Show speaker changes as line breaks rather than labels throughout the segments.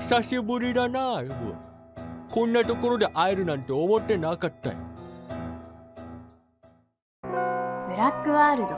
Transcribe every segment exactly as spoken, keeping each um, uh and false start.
久しぶりだな、イブ。こんなところで会えるなんて思ってなかったよ。
ブラックワールド。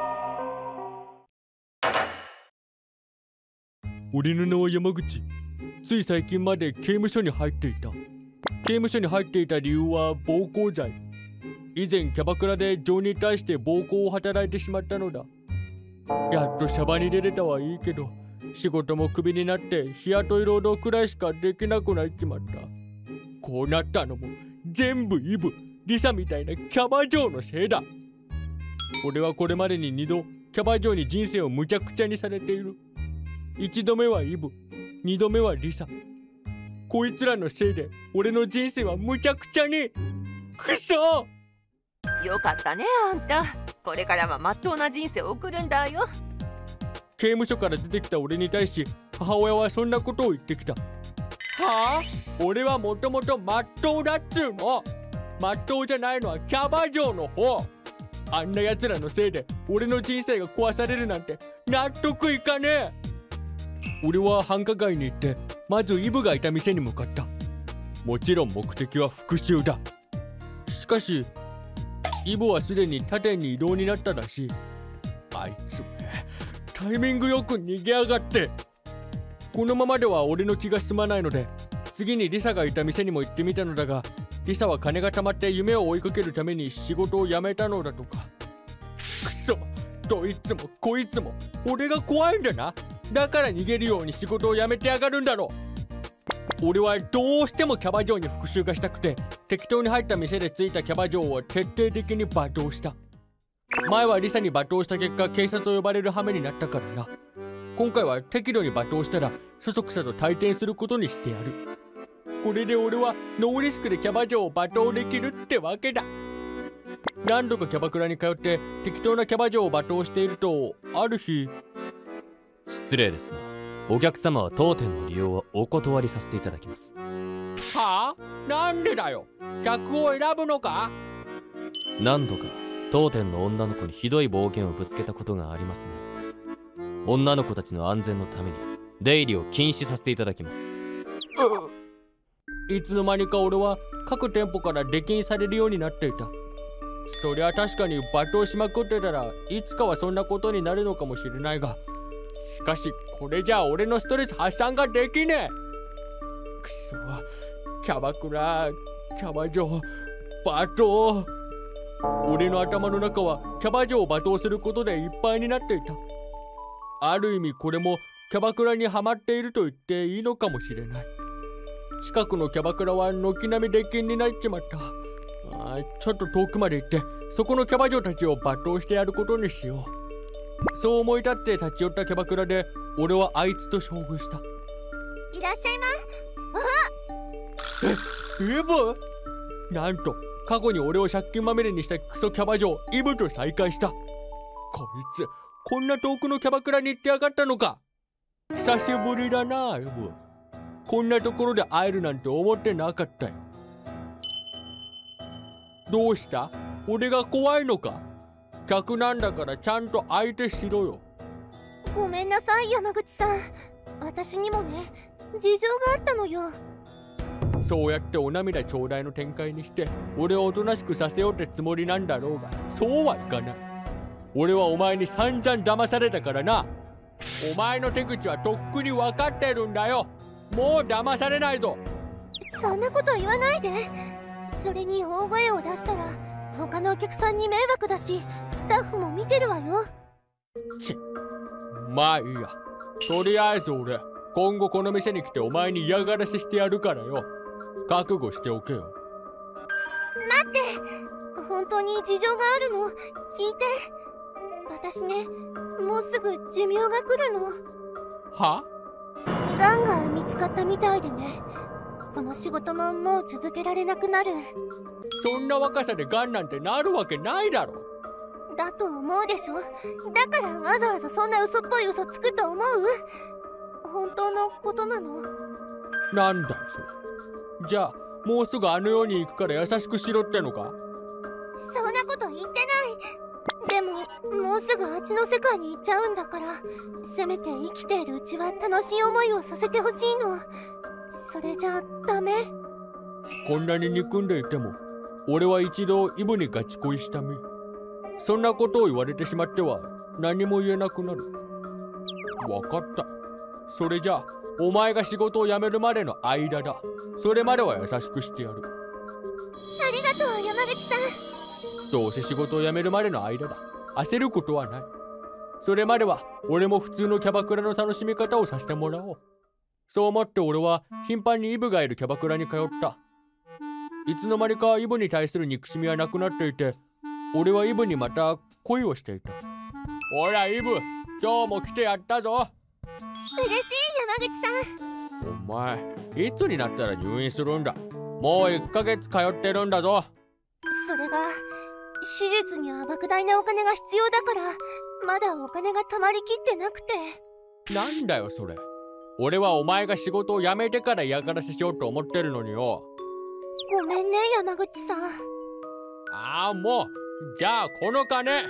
俺の名は山口。つい最近まで刑務所に入っていた。刑務所に入っていた理由は暴行罪。以前キャバクラでジョーに対して暴行を働いてしまったのだ。やっとシャバに出れたはいいけど、仕事もクビになって日雇い労働くらいしかできなくなっちまった。こうなったのも全部イブ、リサみたいなキャバ嬢のせいだ。俺はこれまでににどキャバ嬢に人生をむちゃくちゃにされている。一度目はイブ、二度目はリサ。こいつらのせいで俺の人生はむちゃくちゃに。くそ！
よかったね、あんた。これからはまっとうな人生を送るんだよ。
刑務所から出てきた俺に対し母親はそんなことを言ってきた。はあ？俺はもともとまっとうだっつうの。まっとうじゃないのはキャバ嬢の方。あんな奴らのせいで俺の人生が壊されるなんて納得いかねえ。俺は繁華街に行ってまずイブがいた店に向かった。もちろん目的は復讐だ。しかしイブはすでに他店に移動になったらしい。あいつタイミングよく逃げやがって。このままでは俺の気が済まないので次にリサがいた店にも行ってみたのだが、リサは金が貯まって夢を追いかけるために仕事を辞めたのだとか。くそ、どいつもこいつも俺が怖いんだな。だから逃げるように仕事を辞めてやがるんだろう。俺はどうしてもキャバ嬢に復讐がしたくて、適当に入った店でついたキャバ嬢を徹底的に罵倒した。前はリサに罵倒した結果警察を呼ばれる羽目になったからな。今回は適度に罵倒したらそそくさと退店することにしてやる。これで俺はノーリスクでキャバ嬢を罵倒できるってわけだ。何度かキャバクラに通って適当なキャバ嬢を罵倒していると、ある日。
失礼ですが、お客様は当店の利用はお断りさせていただきます。
はあ？なんでだよ。客を選ぶのか？
何度か当店の女の子にひどい暴言をぶつけたことがありますね。女の子たちの安全のために出入りを禁止させていただきます。
いつの間にか俺は各店舗から出禁されるようになっていた。そりゃ確かに罵倒しまくってたらいつかはそんなことになるのかもしれないが、しかしこれじゃ俺のストレス発散ができねえ。くそ、キャバクラ、キャバ嬢、罵倒。俺の頭の中はキャバ嬢を罵倒することでいっぱいになっていた。ある意味これもキャバクラにはまっていると言っていいのかもしれない。近くのキャバクラは軒並み出禁になっちまった。あ、ちょっと遠くまで行ってそこのキャバ嬢たちを罵倒してやることにしよう。そう思い立って立ち寄ったキャバクラで俺はあいつと遭遇した。
いらっしゃいま。
え、イブ？なんと過去に俺を借金まみれにしたクソキャバ嬢イブと再会した。こいつこんな遠くのキャバクラに行ってやがったのか。久しぶりだな、イブ。こんなところで会えるなんて思ってなかったよ。どうした？俺が怖いのか？客なんだからちゃんと相手しろよ。
ごめんなさい、山口さん。私にもね、事情があったのよ。
そうやってお涙ちょうだいの展開にして俺をおとなしくさせようってつもりなんだろうが、そうはいかない。俺はお前に散々騙されたからな。お前の手口はとっくに分かってるんだよ。もう騙されないぞ。
そんなこと言わないで。それに大声を出したら他のお客さんに迷惑だし、スタッフも見てるわよ。
ちまあいいや。とりあえず俺今後この店に来てお前に嫌がらせしてやるからよ。覚悟しておけよ。
待って、本当に事情があるの。聞いて。私ね、もうすぐ寿命が来るの。
は？
がんが見つかったみたいでね。この仕事ももう続けられなくなる。
そんな若さでがんなんてなるわけないだろ。
だと思うでしょ。だからわざわざそんな嘘っぽい嘘つくと思う？本当のことなの？
なんだよそれ。じゃあもうすぐあの世に行くから優しくしろってのか？
そんなこと言ってない。でももうすぐあっちの世界に行っちゃうんだから、せめて生きているうちは楽しい思いをさせてほしいの。 それじゃダメ？
こんなに憎んでいても俺は一度イブにガチ恋した身。そんなことを言われてしまっては何も言えなくなる。わかった。それじゃあお前が仕事を辞めるまでの間だ。それまでは優しくしてやる。
ありがとう山口さん。
どうせ仕事を辞めるまでの間だ。焦ることはない。それまでは俺も普通のキャバクラの楽しみ方をさせてもらおう。そう思って俺は頻繁にイブがいるキャバクラに通った。いつの間にかイブに対する憎しみはなくなっていて、俺はイブにまた恋をしていた。ほらイブ、今日も来てやったぞ。
嬉しい山口さん。
お前いつになったら入院するんだ。もういっかげつ通ってるんだぞ。
それが手術には莫大なお金が必要だからまだお金が貯まりきってなくて。
なんだよそれ。俺はお前が仕事を辞めてから嫌がらせしようと思ってるのによ。
ごめんね山口さん。
ああもう、じゃあこの金。え、
山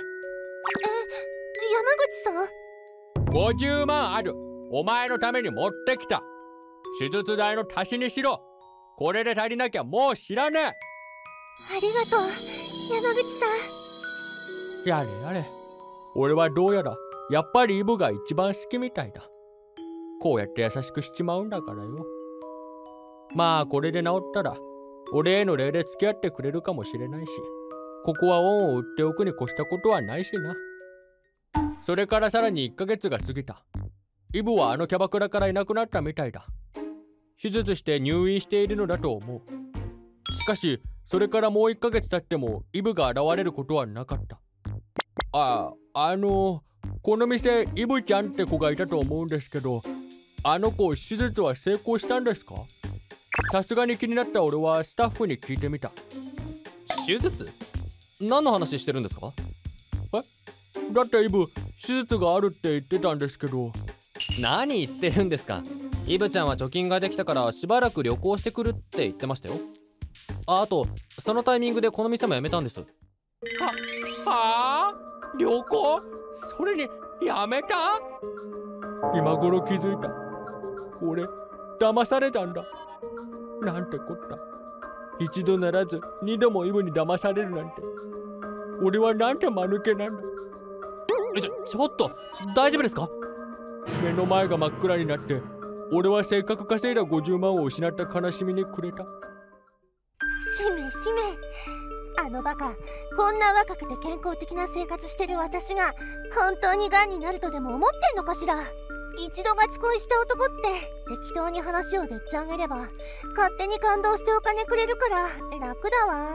口さん？
ごじゅうまんある。お前のために持ってきた。手術代の足しにしろ。これで足りなきゃもう知らねえ。
ありがとう山口さ
ん。やれやれ。俺はどうやらやっぱりイブが一番好きみたいだ。こうやって優しくしちまうんだからよ。まあこれで治ったら俺への礼で付き合ってくれるかもしれないし、ここは恩を売っておくに越したことはないしな。それからさらにいっかげつが過ぎた。イブはあのキャバクラからいなくなったみたいだ。手術して入院しているのだと思う。しかしそれからもういっかげつ経ってもイブが現れることはなかった。ああ、あのこの店イブちゃんって子がいたと思うんですけど、あの子手術は成功したんですか？さすがに気になった俺はスタッフに聞いてみた。
手術？何の話してるんですか？
え？だってイブ手術があるって言ってたんですけど。
何言ってるんですか。イブちゃんは貯金ができたからしばらく旅行してくるって言ってましたよ。あ、あとそのタイミングでこの店も辞めたんです。は、
はあ？旅行？それに辞めた？今頃気づいた。俺騙されたんだ。なんてこった。一度ならず二度もイブに騙されるなんて。俺はなんて間抜けなんだ。
ちょ、ちょっと大丈夫ですか？
目の前が真っ暗になって俺はせっかく稼いだごじゅうまんを失った悲しみに暮れた。
しめしめ、あのバカ、こんな若くて健康的な生活してる私が本当に癌になるとでも思ってんのかしら。一度ガチ恋した男って適当に話をでっち上げれば勝手に感動してお金くれるから楽だわ。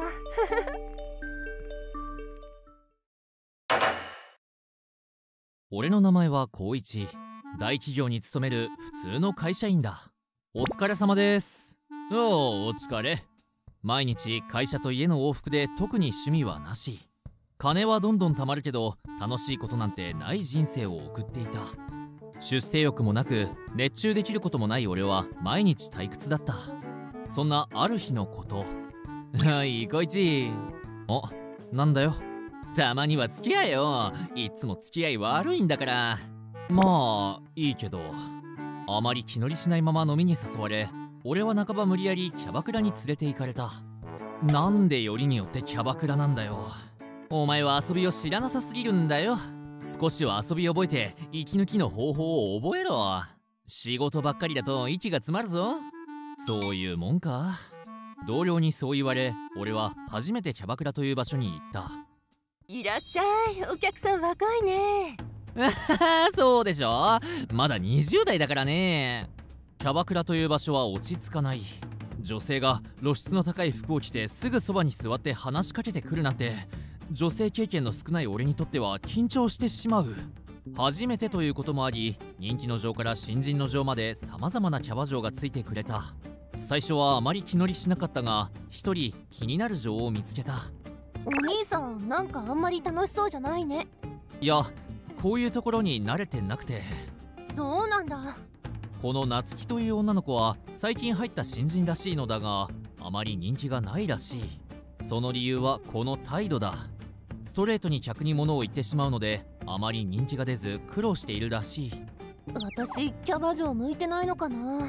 俺の名前は光一。大企業に勤める普通の会社員だ。お疲れ様です。おお、お疲れ。毎日会社と家の往復で特に趣味はなし。金はどんどん貯まるけど楽しいことなんてない人生を送っていた。出世欲もなく熱中できることもない俺は毎日退屈だった。そんなある日のこと。はい光一。お、なんだよ。たまには付き合えよ。いつも付き合い悪いんだから。まあいいけど、あまり気乗りしないまま飲みに誘われ、俺は半ば無理やりキャバクラに連れて行かれた。なんでよりによってキャバクラなんだよ。お前は遊びを知らなさすぎるんだよ。少しは遊び覚えて息抜きの方法を覚えろ。仕事ばっかりだと息が詰まるぞ。そういうもんか。同僚にそう言われ、俺は初めてキャバクラという場所に行った。
いらっしゃい、お客さん若いね。
そうでしょ。まだにじゅう代だからね。キャバクラという場所は落ち着かない。女性が露出の高い服を着てすぐそばに座って話しかけてくるなんて、女性経験の少ない俺にとっては緊張してしまう。初めてということもあり、人気の嬢から新人の嬢まで様々なキャバ嬢がついてくれた。最初はあまり気乗りしなかったが、一人気になる嬢を見つけた。
お兄さん、なんかあんまり楽しそうじゃないね。
いや、こういうところに慣れてなくて。
そうなんだ。
この夏希という女の子は最近入った新人らしいのだが、あまり人気がないらしい。その理由はこの態度だ。ストレートに客に物を言ってしまうので、あまり人気が出ず苦労しているらしい。
私キャバ嬢向いてないのかな。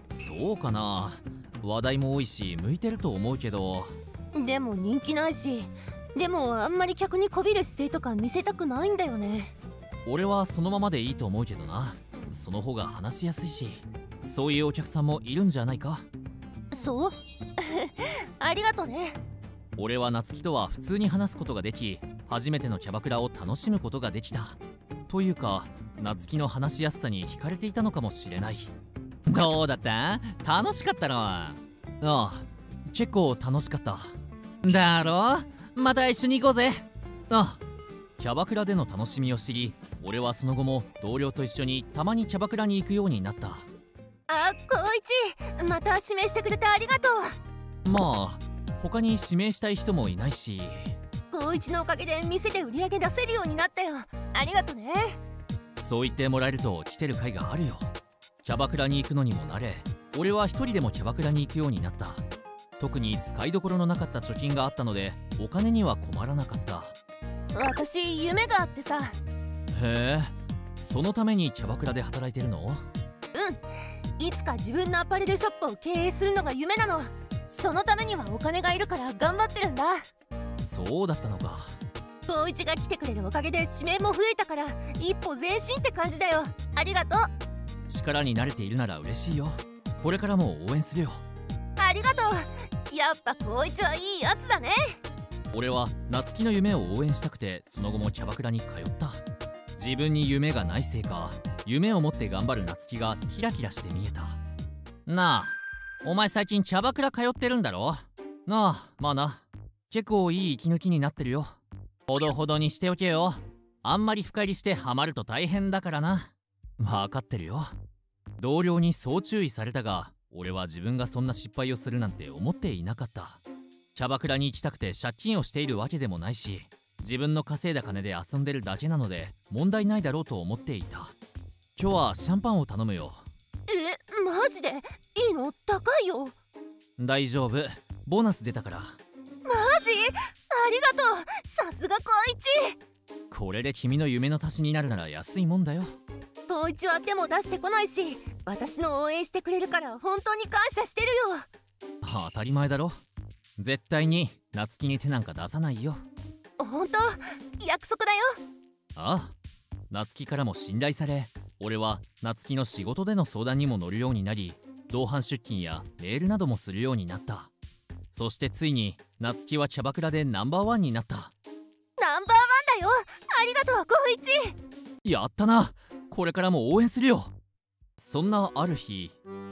そうかな。話題も多いし向いてると思うけど。
でも人気ないし、でもあんまり客にこびる姿勢とか見せたくないんだよね。
俺はそのままでいいと思うけどな。その方が話しやすいし、そういうお客さんもいるんじゃないか。
そうありがとね。
俺は夏希とは普通に話すことができ、初めてのキャバクラを楽しむことができた。というか夏希の話しやすさに惹かれていたのかもしれない。どうだった？楽しかったろ。ああ、結構楽しかった。だろ？また一緒に行こうぜ。ああ、キャバクラでの楽しみを知り、俺はその後も同僚と一緒にたまにキャバクラに行くようになった。
あ、光一、また指名してくれてありがと
う。まあ他に指名したい人もいないし。
光一のおかげで店で売り上げ出せるようになったよ。ありがとね。
そう言ってもらえると来てる甲斐があるよ。キャバクラに行くのにも慣れ、俺は一人でもキャバクラに行くようになった。特に使いどころのなかった貯金があったので、お金には困らなかった。
私夢があってさ。
へえ、そのためにキャバクラで働いてるの？
うん、いつか自分のアパレルショップを経営するのが夢なの。そのためにはお金がいるから頑張ってるんだ。
そうだったのか。
光一が来てくれるおかげで指名も増えたから、一歩前進って感じだよ。ありがとう。
力に慣れているなら嬉しいよ。これからも応援するよ。
ありがとう。やっぱ光一はいいやつだね。
俺は夏希の夢を応援したくて、その後もキャバクラに通った。自分に夢がないせいか、夢を持って頑張る夏希がキラキラして見えた。なあ、お前最近キャバクラ通ってるんだろ？なあ、まあな、結構いい息抜きになってるよ。ほどほどにしておけよ。あんまり深入りしてハマると大変だからな。分かってるよ。同僚にそう注意されたが、俺は自分がそんな失敗をするなんて思っていなかった。キャバクラに行きたくて借金をしているわけでもないし、自分の稼いだ金で遊んでるだけなので問題ないだろうと思っていた。今日はシャンパンを頼むよ。
え、マジでいいの？高いよ。
大丈夫、ボーナス出たから。
マジ？ありがとう。さすが光一。
これで君の夢の足しになるなら安いもんだよ。
光一は手も出してこないし、私の応援してくれるから本当に感謝してるよ。
当たり前だろ。絶対に夏希に手なんか出さないよ。
本当？約束だよ。
ああ、夏希からも信頼され、俺は夏希の仕事での相談にも乗るようになり、同伴出勤やメールなどもするようになった。そしてついに夏希はキャバクラでナンバーワンになった。
ナンバーワンだよ。ありがとう光一。
やったな。これからも応援するよ。そんなある日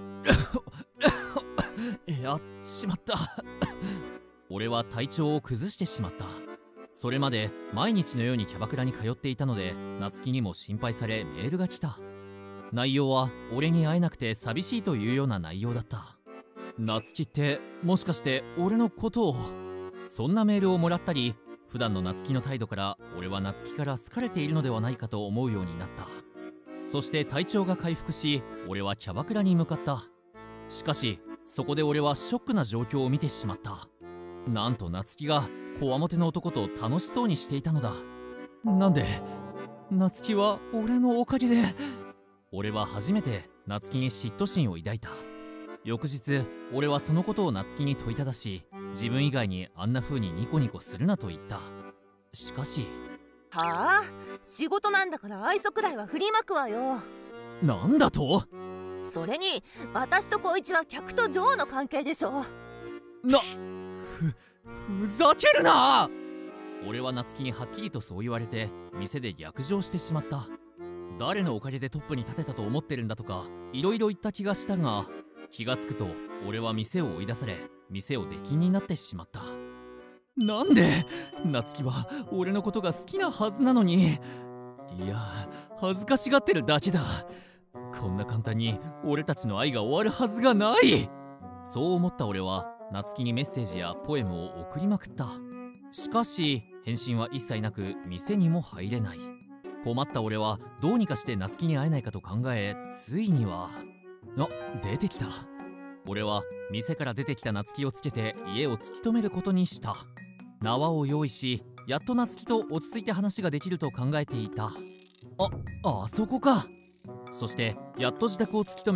やっちまった俺は体調を崩してしまった。それまで毎日のようにキャバクラに通っていたので、夏希にも心配されメールが来た。内容は俺に会えなくて寂しいというような内容だった。夏希ってもしかして俺のことを。そんなメールをもらったり、普段の夏希の態度から俺は夏希から好かれているのではないかと思うようになった。そして体調が回復し、俺はキャバクラに向かった。しかしそこで俺はショックな状況を見てしまった。なんと夏希がこわもての男と楽しそうにしていたのだ。なんで夏希は俺のおかげで。俺は初めて夏希に嫉妬心を抱いた。翌日俺はそのことを夏希に問いただし、自分以外にあんな風にニコニコするなと言った。しかし。
はあ、仕事なんだから愛想くらいは振りまくわよ。
なんだと？
それに私と光一は客と女王の関係でしょ。
な、ふ、ふざけるな！俺は夏希にはっきりとそう言われて、店で逆上してしまった。誰のおかげでトップに立てたと思ってるんだとか、いろいろ言った気がしたが、気がつくと俺は店を追い出され、店を出禁になってしまった。なんで夏希は俺のことが好きなはずなのに。いや、恥ずかしがってるだけだ。こんな簡単に俺たちの愛が終わるはずがない。そう思った俺は夏希にメッセージやポエムを送りまくった。しかし返信は一切なく、店にも入れない。困った俺はどうにかして夏希に会えないかと考え、ついにはあ、出てきた。俺は店から出てきた夏希をつけて家を突き止めることにした。縄を用意し、やっと夏希と落ち着いて話ができると考えていた。あ、あそこか。そしてやっと自宅を突き止め、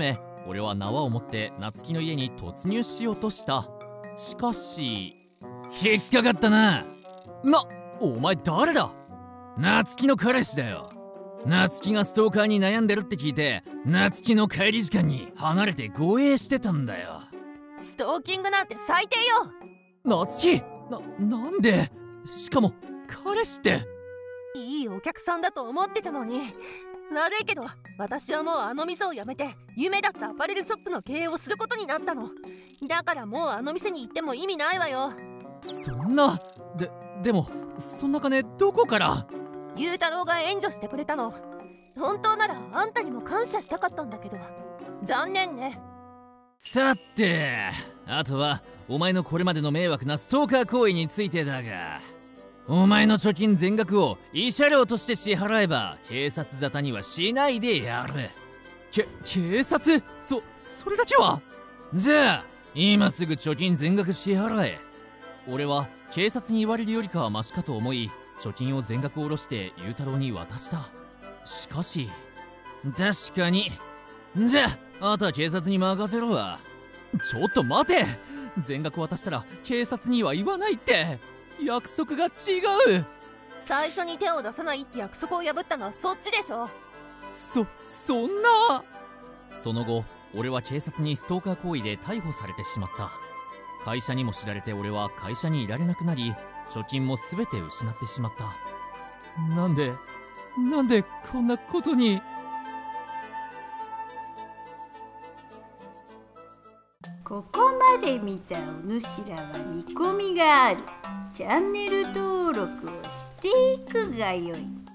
俺は縄を持って夏希の家に突入しようとした。しかし引っかかったな。な、お前誰だ？夏希の彼氏だよ。夏希がストーカーに悩んでるって聞いて、夏希の帰り時間に離れて護衛してたんだよ。
ストーキングなんて最低よ。
夏希、な、なんで？しかも彼氏って。
いいお客さんだと思ってたのに。悪いけど私はもうあの店を辞めて夢だったアパレルショップの経営をすることになったの。だからもうあの店に行っても意味ないわよ。
そんな。で、でもそんな金どこから？
ゆうたろうが援助してくれたの。本当ならあんたにも感謝したかったんだけど残念ね。
さて、あとはお前のこれまでの迷惑なストーカー行為についてだが、お前の貯金全額を慰謝料として支払えば警察沙汰にはしないでやる。け、警察？そ、それだけは？じゃあ今すぐ貯金全額支払え。俺は警察に言われるよりかはマシかと思い、貯金を全額下ろしてゆうたろうに渡した。しかし確かに。じゃああとは警察に任せろわ。ちょっと待て、全額渡したら警察には言わないって。約束が違う。
最初に手を出さないって約束を破ったのはそっちでしょ。
そ、そんな。その後俺は警察にストーカー行為で逮捕されてしまった。会社にも知られて俺は会社にいられなくなり、貯金も全て失ってしまった。なんでなんでこんなことに。
ここまで見たお主らは見込みがある。チャンネル登録をしていくがよい。